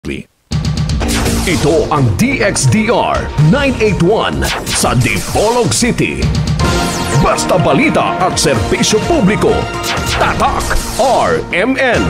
Ito ang DXDR 981 sa Dipolog City. Basta balita at serbisyo publiko. Tatak RMN.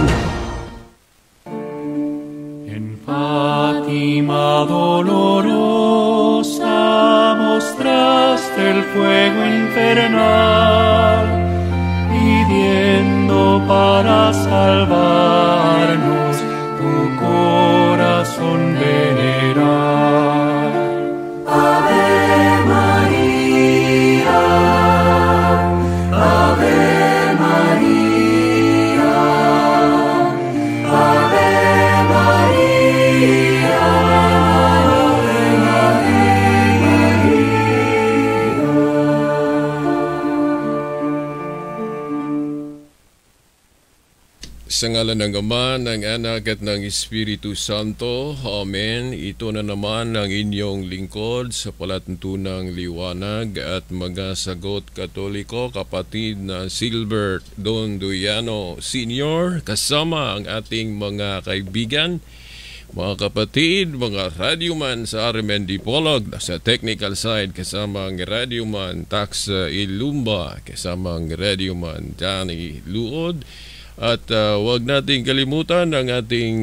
En Fátima dolorosa mostraste el fuego infernal, pidiendo para salvarnos tu corazón venerar. Ave María, Ave María, Ave María, Ave María. Sa ngalan ng Ama, ng Anak at ng Espiritu Santo. Amen. Ito na naman ang inyong lingkod sa palatuntunang liwanag at mga sagot katoliko, kapatid na Silbert Don Duyano Sr. kasama ang ating mga kaibigan, mga kapatid, mga radyoman sa RMN Dipolog, sa technical side kasama ang radyoman Tax Ilumba, kasama ang radyoman Danny Luod. At huwag nating kalimutan ang ating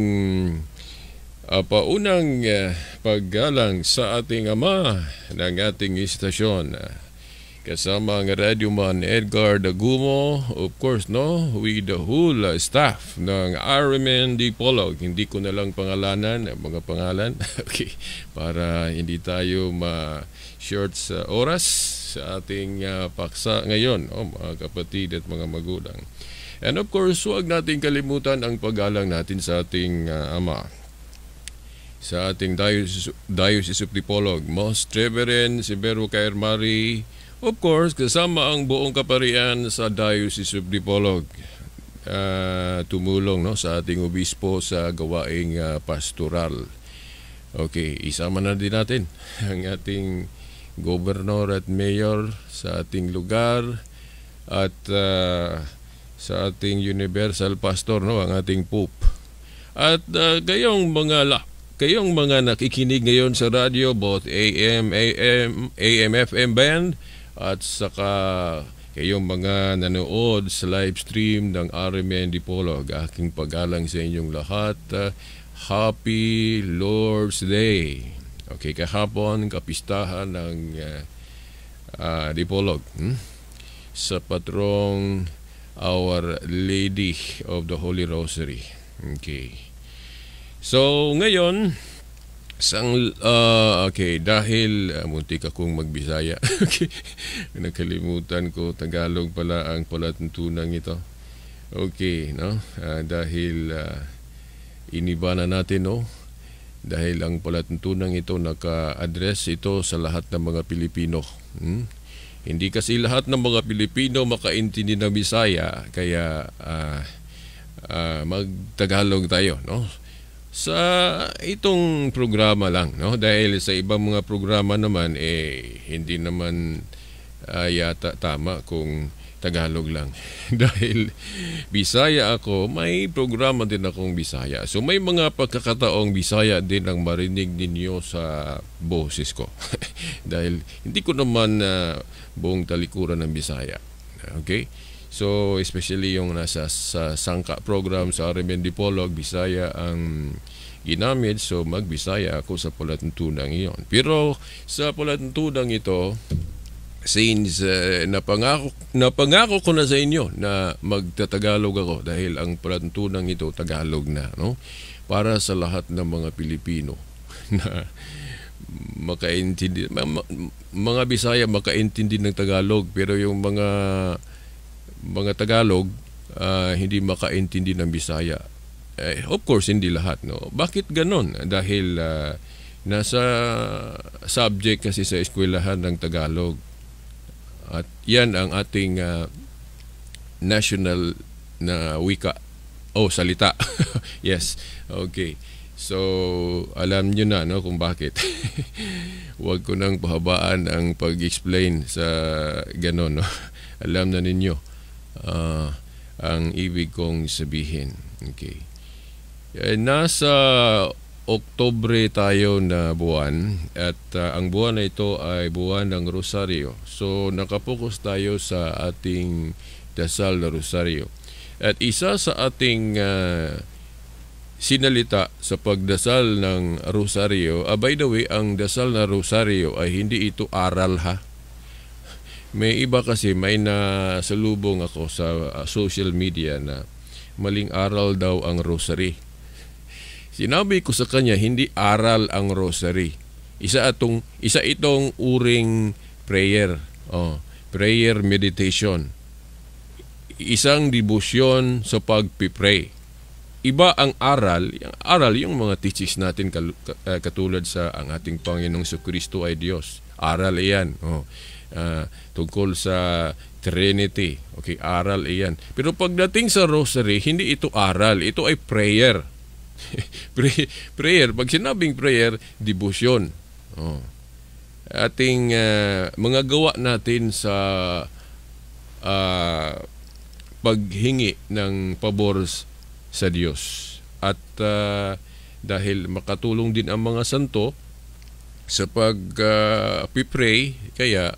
paunang paggalang sa ating ama ng ating istasyon. Kasama ang radyoman Edgar Dagumo, of course, no, with the whole staff ng RMN Dipolog. Hindi ko na lang pangalanan, mga pangalan, okay, para hindi tayo ma-short sa oras sa ating paksa ngayon, mga kapatid at mga magulang. And of course, huwag natin kalimutan ang paggalang natin sa ating ama, sa ating Diocese of Dipolog, Most Reverend Severo Caermari, of course, kasama ang buong kaparian sa Diocese of Dipolog, tumulong, no, sa ating obispo sa gawaing pastoral. Okay, isama na din natin ang ating gobernador at mayor sa ating lugar at sa ating universal pastor, no, ang ating pope. At kayong mga nakikinig ngayon sa radio, both AM, FM band, at saka kayong mga nanood sa live stream ng RMN Dipolog, aking paggalang sa inyong lahat. Happy Lord's Day. Okay, kahapon kapistahan ng Dipolog sa patrong Our Lady of the Holy Rosary. Okay. So, ngayon, dahil muntik akong magbisaya. Okay. Nakalimutan ko, Tagalog pala ang palatuntunan ito. Okay, no? Dahil iniba na natin, no? Dahil ang palatuntunan ito naka-address ito sa lahat ng mga Pilipino. Hindi kasi lahat ng mga Pilipino makaintindi ng Bisaya, kaya mag-Tagalog tayo, no? Sa itong programa lang, no? Dahil sa ibang mga programa naman hindi naman yata tama kung Tagalog lang. Dahil Bisaya ako, may programa din akong Bisaya. So may mga pagkakataong Bisaya din ang marinig ninyo sa boses ko. Dahil hindi ko naman buong talikuran ng Bisaya. Okay? So especially yung nasa sa sangka program sa RMN Dipolog, Bisaya ang ginamit. So mag-Bisaya ako sa palatuntunang iyon. Pero sa palatuntunang ito, since napangako ko na sa inyo na magtatagalog ako dahil ang palatuntunan ito Tagalog na, no? Para sa lahat ng mga Pilipino na makaintindi, mga Bisaya makaintindi ng Tagalog, pero yung mga Tagalog hindi makaintindi ng Bisaya. Of course hindi lahat, no? Bakit ganon? Dahil nasa subject kasi sa eskwelahan ng Tagalog. At yan ang ating national na wika o salita. Yes, okay. So alam nyo na, no, kung bakit. Huwag ko nang pahabaan ang pag-explain sa ganon, no? Alam na ninyo ang ibig kong sabihin. Okay. Nasa Oktubre tayo na buwan at ang buwan na ito ay buwan ng Rosaryo. So nakapokus tayo sa ating dasal na Rosaryo. At isa sa ating sinalita sa pagdasal ng Rosaryo, by the way, ang dasal na Rosaryo ay hindi ito aral ha. May iba kasi, may nasalubong ako sa social media na maling aral daw ang rosary. Sinabi ko sa kanya, hindi aral ang rosary. Isa itong uring prayer. Prayer meditation. Isang debosyon sa pagpipray. Iba ang aral. Aral yung mga teachings natin katulad sa ang ating Panginoong Jesucristo ay Diyos. Aral iyan. Tungkol sa Trinity. Okay, aral iyan. Pero pagdating sa rosary, hindi ito aral. Ito ay prayer. Prayer. Pag sinabing prayer, devotion. Ating mga gawa natin sa paghingi ng pabor sa Diyos. At dahil makatulong din ang mga santo sa pag-pray, kaya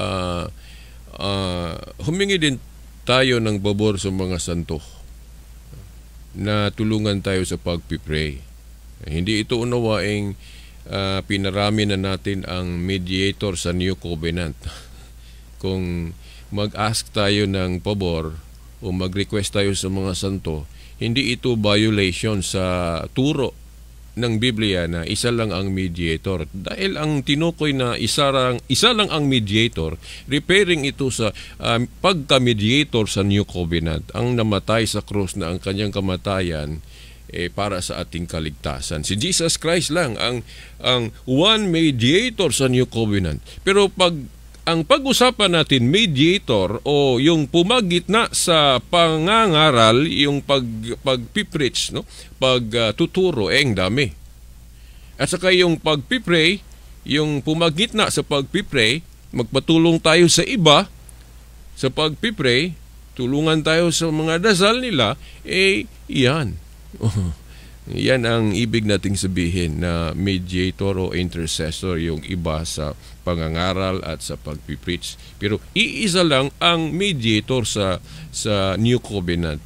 humingi din tayo ng pabor sa mga santo na tulungan tayo sa pag-pray. Hindi ito unawaing pinarami na natin ang mediator sa New Covenant. Kung mag-ask tayo ng pabor o mag-request tayo sa mga santo, hindi ito violation sa turo ng Biblia na isa lang ang mediator. Dahil ang tinukoy na isa lang ang mediator, referring ito sa pagka-mediator sa New Covenant, ang namatay sa krus na ang kanyang kamatayan para sa ating kaligtasan. Si Jesus Christ lang ang one mediator sa New Covenant. Pero ang pag-usapan natin, mediator o yung pumagitna sa pangangaral, yung pagpipreach, no? Pagtuturo, ang dami. At saka yung pagpipray, yung pumagitna sa pagpipray, magpatulong tayo sa iba sa pagpipray, tulungan tayo sa mga dasal nila, yan. Yan ang ibig nating sabihin na mediator o intercessor, yung iba sa pangangaral at sa pagpipreach. Pero iisa lang ang mediator sa New Covenant.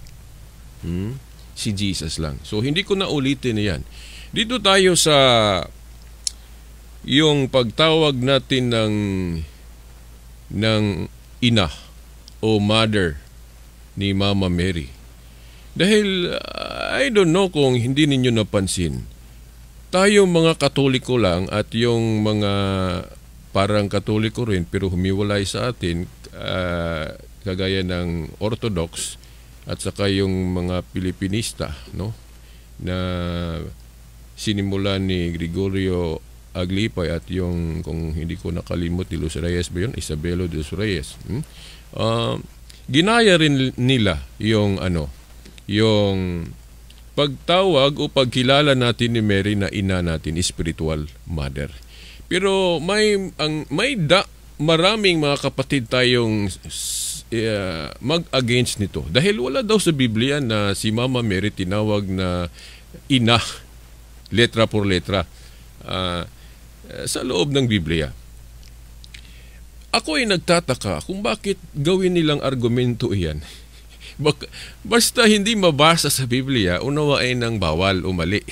Si Jesus lang. So hindi ko na ulitin yan. Dito tayo sa yung pagtawag natin ng ina o mother ni Mama Mary. Dahil, I don't know kung hindi ninyo napansin, tayo mga Katoliko lang at yung mga parang Katoliko rin pero humiwalay sa atin, kagaya ng Orthodox at saka yung mga Pilipinista, no? Na sinimulan ni Gregorio Aglipay at yung, kung hindi ko nakalimot, de los Reyes ba yun? Isabelo de los Reyes. Ginaya rin nila yung yung pagtawag o pagkilala natin ni Mary na ina natin, spiritual mother. Pero maraming mga kapatid tayong mag-against nito. Dahil wala daw sa Biblia na si Mama Mary tinawag na ina, letra por letra, sa loob ng Biblia. Ako ay nagtataka kung bakit gawin nilang argumento iyan. Basta hindi mabasa sa Biblia, unawain ng bawal o mali.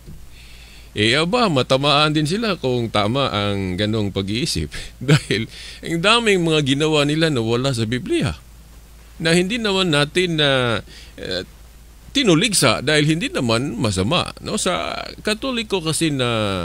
Matamaan din sila kung tama ang ganong pag-iisip. Dahil ang daming mga ginawa nila na wala sa Biblia. Na hindi naman natin na tinuligsa dahil hindi naman masama. No? Sa Katoliko kasi na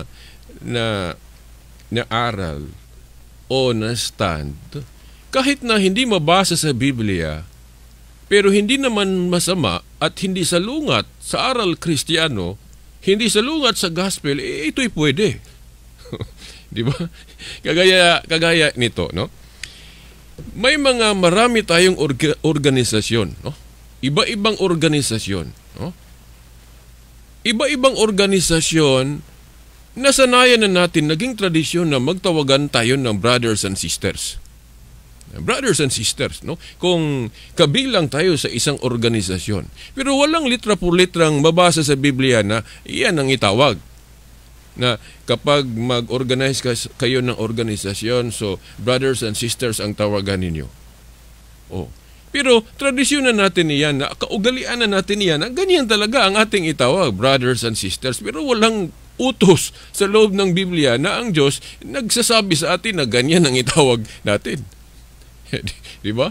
aral o na stand, kahit na hindi mabasa sa Biblia, pero hindi naman masama at hindi salungat sa aral Kristiyano, hindi salungat sa gospel, ito'y pwede. Di ba? Kagaya nito, no? May marami tayong organisasyon, no? Iba-ibang organisasyon, no? Iba-ibang organisasyon, nasanayan na natin, naging tradisyon na magtawagan tayo ng brothers and sisters. Brothers and sisters, no? Kung kabilang tayo sa isang organisasyon, pero walang litra por litrang mabasa sa Biblia na iyan ang itawag. Na kapag mag-organize kayo ng organisasyon, so brothers and sisters ang tawagan ninyo. Oh. Pero tradisyon na natin iyan, na kaugalian na natin iyan, na ganyan talaga ang ating itawag, brothers and sisters. Pero walang utos sa loob ng Biblia na ang Diyos nagsasabi sa atin na ganyan ang itawag natin. Di ba?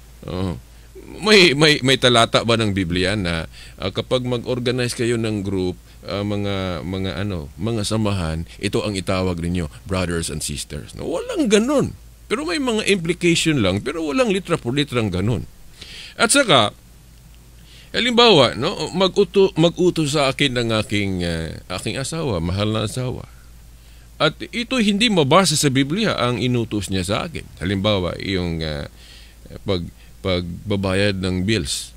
May talata ba ng Biblia na kapag mag-organize kayo ng group, mga samahan, ito ang itawag ninyo, brothers and sisters. No, walang ganun. Pero may mga implication lang, pero walang litra por litrang ganun. At saka, halimbawa, no, mag-uto sa akin ng aking asawa, mahal na asawa. At ito hindi mabasa sa Biblia ang inutos niya sa akin. Halimbawa, yung pagbabayad ng bills.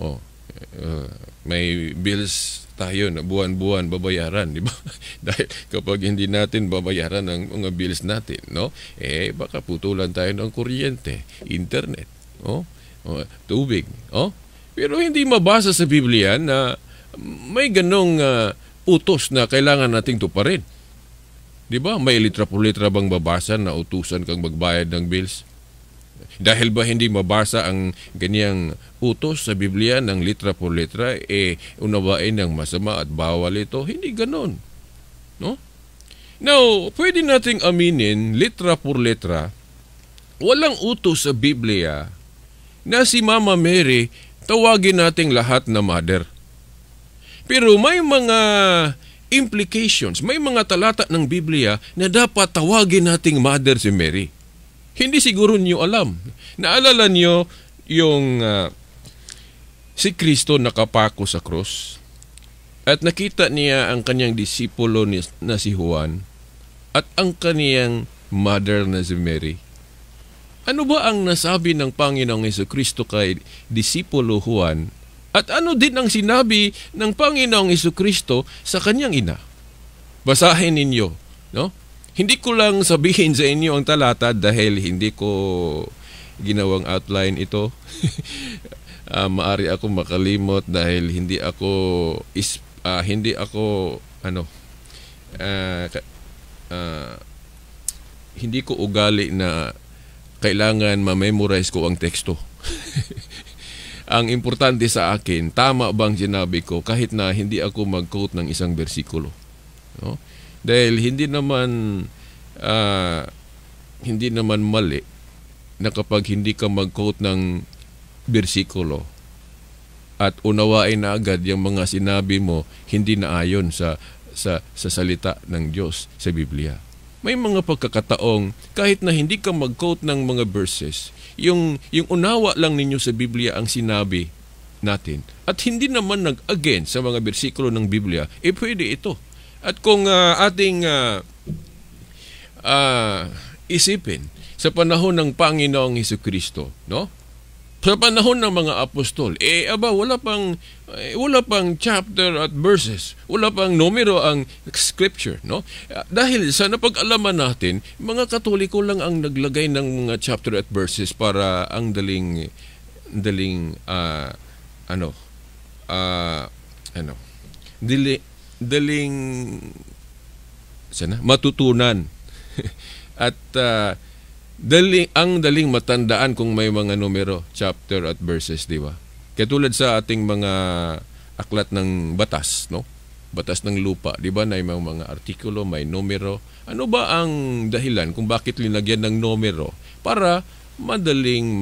May bills tayo na buwan-buwan babayaran, di ba? Dahil kapag hindi natin babayaran ang mga bills natin, no? Baka putulan tayo ng kuryente, internet, tubig, Pero hindi mabasa sa Biblia na may ganong utos na kailangan nating tuparin. Di ba? May litra por litra bang babasa na utusan kang magbayad ng bills? Dahil ba hindi mabasa ang ganyang utos sa Biblia ng litra por litra, unawain ng masama at bawal ito? Hindi ganon. No? Now, pwede nating aminin, litra por litra, walang utos sa Biblia na si Mama Mary tawagin nating lahat na mother. Pero may mga implications, may mga talata ng Biblia na dapat tawagin nating mother si Mary. Hindi siguro niyo alam. Naalala niyo yung si Kristo nakapako sa krus at nakita niya ang kanyang disipulo na si Juan at ang kaniyang mother na si Mary. Ano ba ang nasabi ng Panginoong Jesucristo kay disipulo Juan? At ano din ang sinabi ng Panginoong Jesucristo sa kanyang ina? Basahin ninyo, no? Hindi ko lang sabihin sa inyo ang talata dahil hindi ko ginawang outline ito. Maari ako makalimot dahil hindi ko ugali na kailangan ma-memorize ko ang teksto. Ang importante sa akin, tama bang sinabi ko kahit na hindi ako mag-quote ng isang bersikulo. No? Dahil hindi naman mali na kapag hindi ka mag-quote ng bersikulo at unawain na agad yung mga sinabi mo hindi na ayon sa salita ng Diyos sa Biblia. May mga pagkakataong kahit na hindi ka mag-quote ng mga verses, yung unawa lang ninyo sa Biblia ang sinabi natin at hindi naman nag-against sa mga bersikulo ng Biblia, pwede ito. At kung ating isipin sa panahon ng Panginoong Jesucristo, no? Sa panahon ng mga apostol, wala pang chapter at verses, wala pang numero ang scripture, no? Dahil sa napag-alaman natin, mga Katoliko lang ang naglagay ng mga chapter at verses para ang daling matutunan at daling matandaan kung may mga numero, chapter at verses, di ba? Katulad sa ating mga aklat ng batas, no? Batas ng lupa, di ba? Na may mga artikulo, may numero. Ano ba ang dahilan kung bakit linagyan ng numero? Para madaling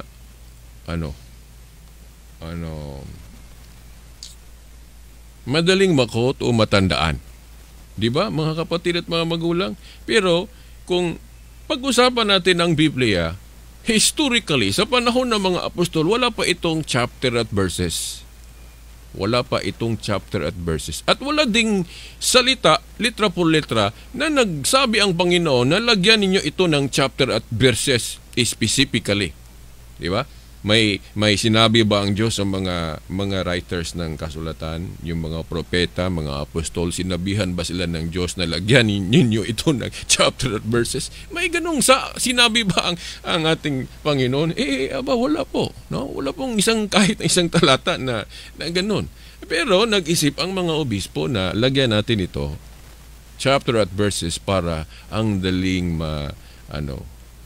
madaling makot o matandaan. Di ba, mga kapatid at mga magulang? Pero kung pag-usapan natin ang Biblia, historically, sa panahon ng mga apostol, wala pa itong chapter at verses. Wala pa itong chapter at verses. At wala ding salita, litra por litra, na nagsabi ang Panginoon na lagyan ninyo ito ng chapter at verses specifically. Di ba? May sinabi ba ang Diyos sa mga writers ng kasulatan, yung mga propeta, mga apostol, sinabihan ba sila ng Diyos na lagyan ninyo ito ng chapter at verses? May ganung sinabi ba ang ating Panginoon? Wala po, no? Wala pong kahit isang talata na ganun. Pero nag-isip ang mga obispo na lagyan natin ito chapter at verses para ang daling ano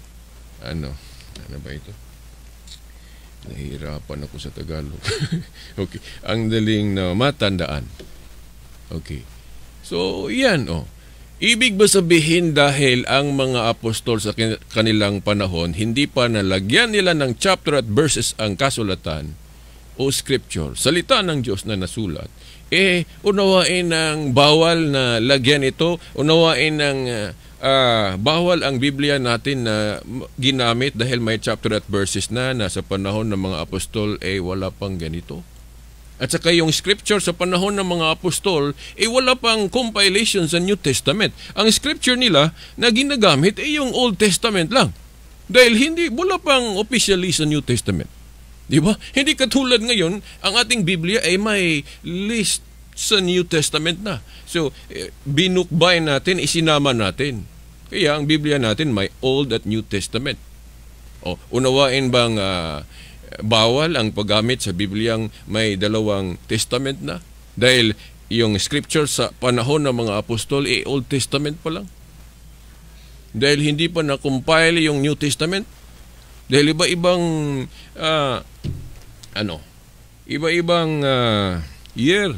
ba ito? Nahihirapan ako sa Tagalog. Okay. Ang daling na matandaan. Okay. So, yan, Ibig ba sabihin dahil ang mga apostol sa kanilang panahon, hindi pa nalagyan nila ng chapter at verses ang kasulatan o scripture, salita ng Diyos na nasulat, unawain ng bawal na lagyan ito, unawain ng bawal ang Biblia natin na ginamit dahil may chapter at verses na sa panahon ng mga apostol wala pang ganito. At saka yung scripture sa panahon ng mga apostol wala pang compilation sa New Testament. Ang scripture nila na ginagamit yung Old Testament lang. Dahil wala pang officially sa New Testament. Di ba? Hindi katulad ngayon, ang ating Biblia may list sa New Testament na. So, binukbay natin, isinama natin. Kaya ang Biblia natin may Old at New Testament. Unawain bang bawal ang paggamit sa Bibliang may dalawang testament na? Dahil yung scripture sa panahon ng mga apostol Old Testament pa lang. Dahil hindi pa na-compile yung New Testament. Dahil iba-ibang iba-ibang year.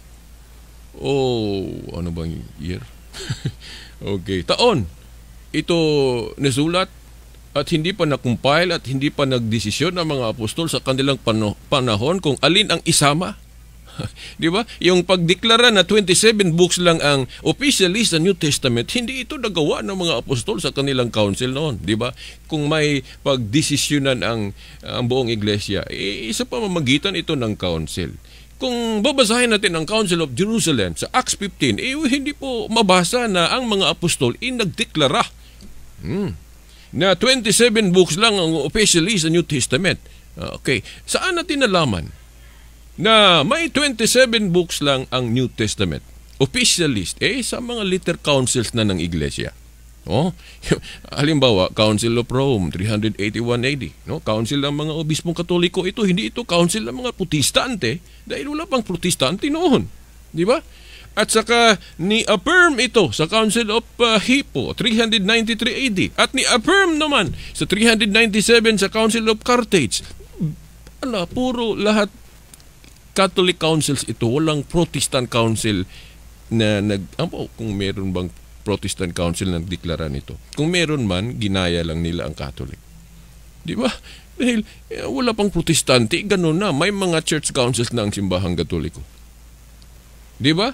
Ano bang year? Okay, taon. Ito nasulat at hindi pa na-compile at hindi pa nagdesisyon ng mga apostol sa kanilang panahon kung alin ang isama. Di ba? Yung pagdeklara na 27 books lang ang officially sa New Testament, hindi ito nagawa ng mga apostol sa kanilang council noon. Di ba? Kung may pagdesisyonan ang buong iglesia, isa pa mamagitan ito ng council. Kung babasahin natin ang Council of Jerusalem sa Acts 15, hindi po mabasa na ang mga apostol nagdeklara na 27 books lang ang officially sa New Testament. Okay. Saan natin nalaman na may 27 books lang ang New Testament? Officially, sa mga later councils na ng iglesia. Halimbawa, Council of Rome, 381 AD. Council ng mga obispong katoliko ito. Hindi ito council ng mga protestante dahil wala pang protestante noon. Di ba? At saka ni-affirm ito sa Council of Hippo, 393 AD. At ni-affirm naman sa 397 sa Council of Carthage. Puro lahat Catholic councils ito. Walang Protestant council na kung meron bang Protestant Council na nagdeklara nito. Kung meron man, ginaya lang nila ang Catholic. Di ba? Dahil wala pang protestante, ganun na. May mga church councils na ang simbahang Katoliko. Di ba?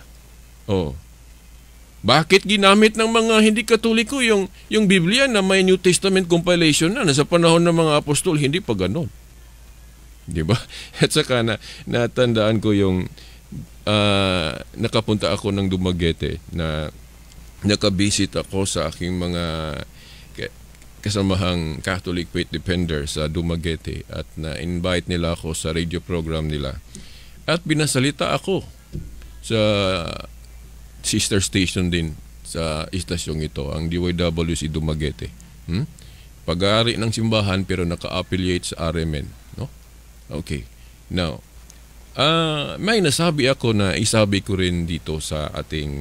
Bakit ginamit ng mga hindi Katoliko yung Biblia na may New Testament compilation na sa panahon ng mga apostol, hindi pa ganun. Di ba? At saka natandaan ko yung nakapunta ako ng Dumaguete na nakabisit ako sa aking mga kasamahang Catholic Faith Defender sa Dumaguete at na-invite nila ako sa radio program nila. At binasalita ako sa sister station din sa istasyong ito, ang DYWC Dumaguete. Pag-aari ng simbahan pero naka-affiliate sa RMN. No? Okay. Now, may nasabi ako na isabi ko rin dito sa ating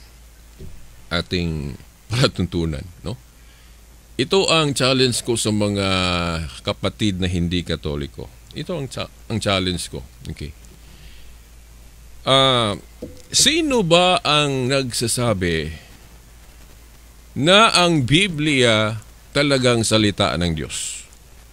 palatuntunan, no? Ito ang challenge ko sa mga kapatid na hindi Katoliko. Ito ang challenge ko. Okay. Sino ba ang nagsasabi na ang Biblia talagang salita ng Diyos?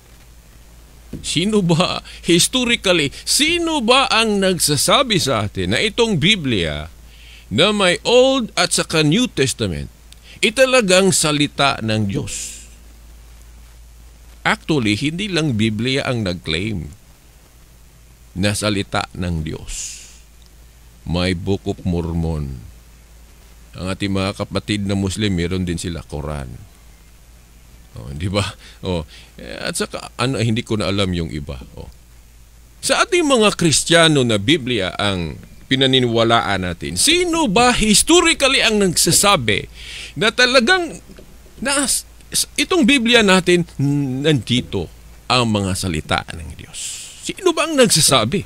Sino ba, historically, sino ba ang nagsasabi sa atin na itong Biblia na may Old at saka New Testament, talagang salita ng Diyos? Actually, hindi lang Biblia ang nag-claim na salita ng Diyos. May Book of Mormon. Ang ating mga kapatid na Muslim, meron din sila Quran. Di ba? At saka, hindi ko na alam yung iba. Sa ating mga Kristiyano na Biblia ang pinaniniwalaan natin, sino ba historically ang nagsasabi na talagang itong Biblia natin, nandito ang mga salita ng Diyos? Sino ba ang nagsasabi?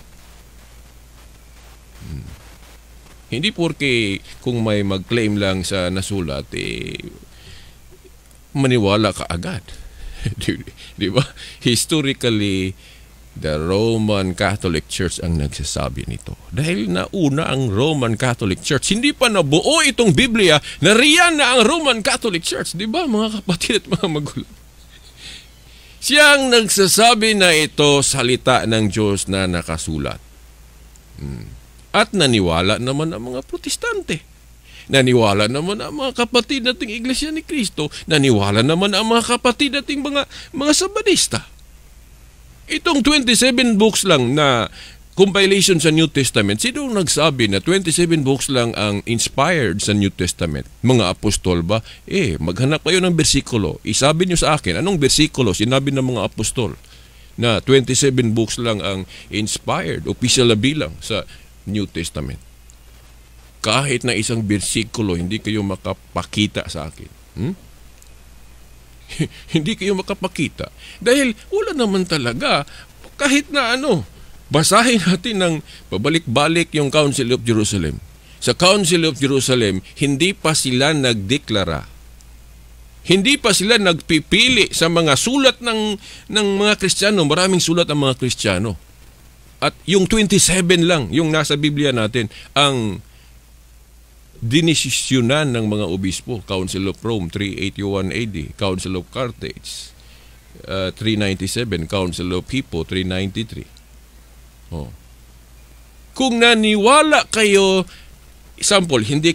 Hindi porke kung may mag-claim lang sa nasulat, maniwala ka agad. Di ba? Historically, the Roman Catholic Church ang nagsasabi nito. Dahil nauna ang Roman Catholic Church, hindi pa nabuo itong Biblia, nariyan na ang Roman Catholic Church. Di ba, mga kapatid at mga magulang? Siyang nagsasabi na ito salita ng Diyos na nakasulat. At naniwala naman ang mga Protestante. Naniwala naman ang mga kapatid nating Iglesia ni Cristo. Naniwala naman ang mga kapatid nating mga Sabadista. Itong 27 books lang na compilation sa New Testament, sino nagsabi na 27 books lang ang inspired sa New Testament? Mga apostol ba? Maghanap kayo ng bersikulo. Isabi niyo sa akin, anong bersikulo sinabi ng mga apostol na 27 books lang ang inspired, official na bilang sa New Testament? Kahit na isang bersikulo, hindi kayo makapakita sa akin. Hindi kayo makapakita. Dahil wala naman talaga. Kahit na basahin natin ng pabalik-balik yung Council of Jerusalem. Sa Council of Jerusalem, hindi pa sila nagdeklara. Hindi pa sila nagpipili sa mga sulat ng mga Kristiyano. Maraming sulat ang mga Kristiyano. At yung 27 lang, yung nasa Biblia natin, ang dinesisyonan ng mga obispo. Council of Rome, 381 AD. Council of Carthage, 397. Council of Hippo, 393. Kung naniwala kayo, example, hindi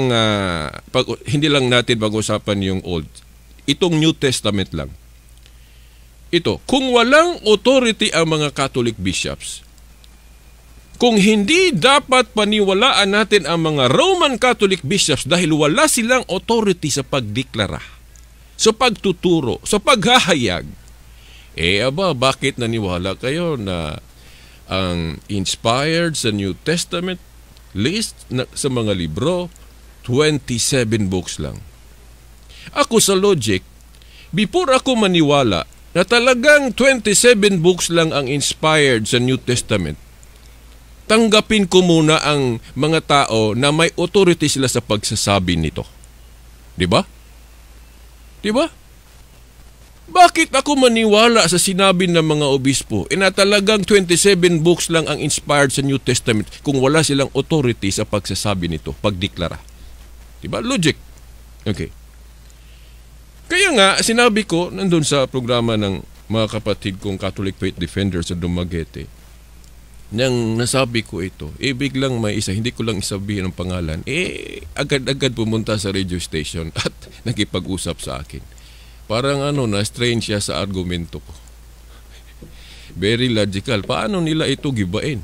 lang natin pag-usapan yung Old. Itong New Testament lang. Ito, kung walang authority ang mga Catholic bishops, kung hindi dapat paniwalaan natin ang mga Roman Catholic bishops dahil wala silang authority sa pagdeklara, sa pagtuturo, sa paghahayag, bakit naniwala kayo na ang inspired sa New Testament list sa mga libro, 27 books lang? Ako sa logic, before ako maniwala na talagang 27 books lang ang inspired sa New Testament, tanggapin ko muna ang mga tao na may authority sila sa pagsasabi nito. Di ba? Di ba? Bakit ako maniwala sa sinabi ng mga obispo na talagang 27 books lang ang inspired sa New Testament kung wala silang authority sa pagsasabi nito, pagdeklara? Di ba? Logic. Okay. Kaya nga, sinabi ko nandun sa programa ng mga kapatid kong Catholic Faith Defenders sa Dumaguete, nang nasabi ko ito, biglang may isa, hindi ko lang isabihin ang pangalan, agad-agad pumunta sa radio station at nakipag-usap sa akin. Parang na-strange siya sa argumento ko. Very logical. Paano nila ito gibain?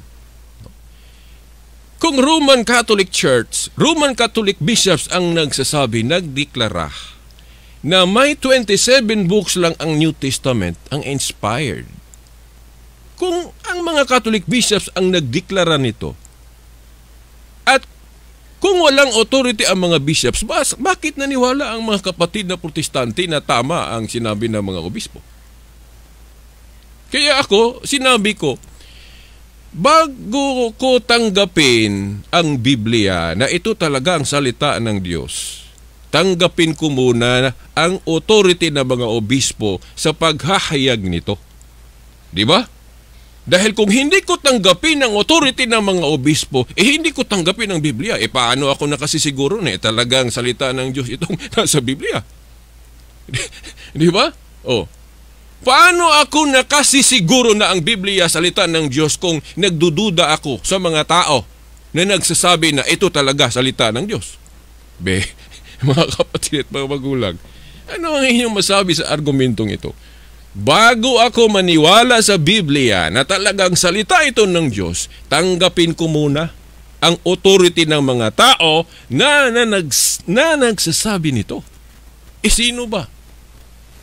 Kung Roman Catholic Church, Roman Catholic bishops ang nagsasabi, nagdeklara, na may 27 books lang ang New Testament, ang inspired. Kung ang mga Catholic bishops ang nagdeklara nito, at kung walang authority ang mga bishops, bakit naniwala ang mga kapatid na Protestante na tama ang sinabi ng mga obispo? Kaya sinabi ko, bago ko tanggapin ang Biblia na ito talaga ang salita ng Diyos, tanggapin ko muna ang authority ng mga obispo sa paghahayag nito. Di ba? Dahil kung hindi ko tanggapin ang authority ng mga obispo, hindi ko tanggapin ang Biblia. Paano ako nakasisiguro na talagang salita ng Diyos itong nasa Biblia? Di ba? Paano ako nakasisiguro na ang Biblia salita ng Diyos kung nagdududa ako sa mga tao na nagsasabi na ito talaga salita ng Diyos? Mga kapatid at mga magulang, ano ang inyong masabi sa argumentong ito? Bago ako maniwala sa Biblia na talagang salita ito ng Diyos, tanggapin ko muna ang authority ng mga tao na nagsasabi nito. Sino ba?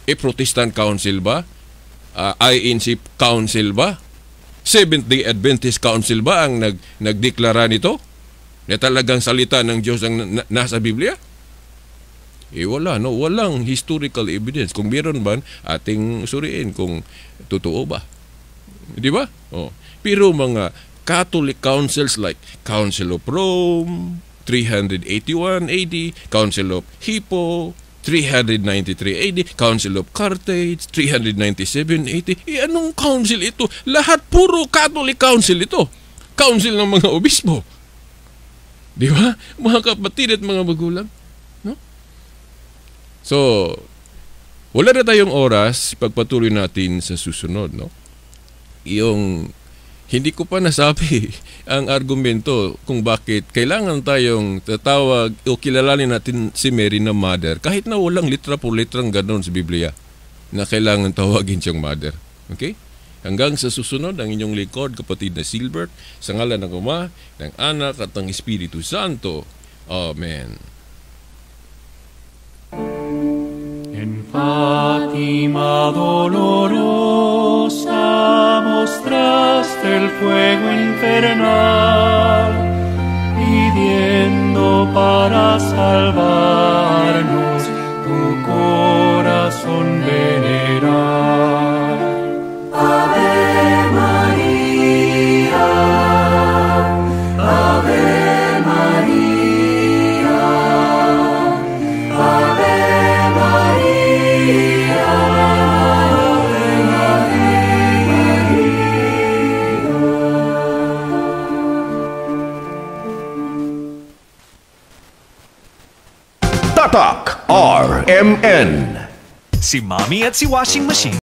Protestant Council ba? INC Council ba? Seventh-day Adventist Council ba ang nagdeklara nito? Na talagang salita ng Diyos ang nasa Biblia? Wala, no? Walang historical evidence. Kung meron man, ating suriin kung totoo ba. Di ba? Pero mga Catholic councils like Council of Rome, 381 AD, Council of Hippo, 393 AD, Council of Carthage, 397 AD. Anong council ito? Lahat puro Catholic council ito. Council ng mga obispo. Di ba? Mga kapatid at mga magulang. No? So, wala na tayong oras, pagpatuloy natin sa susunod, no? Yung hindi ko pa nasabi ang argumento kung bakit kailangan tayong tatawag o kilalanin natin si Mary na mother kahit na walang litra po litrang ganoon sa Biblia na kailangan tawagin siyang mother. Okay? Hanggang sa susunod, ang inyong likod, kapatid na Silbert, sa ngalan ng Ama, ng Anak at ng Espiritu Santo. Amen. En Fátima dolorosa mostraste el fuego infernal, pidiendo para salvarnos tu corazón veneral. Ave María, Ave María, Ave María, Ave María. Tatak RMN. Si Mommy at si Washing Machine